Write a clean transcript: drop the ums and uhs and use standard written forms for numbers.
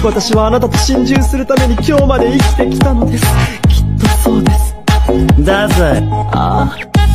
私はあなたと心中するために今日まで生きてきたのです。きっとそうです。 だぜ。 ああ。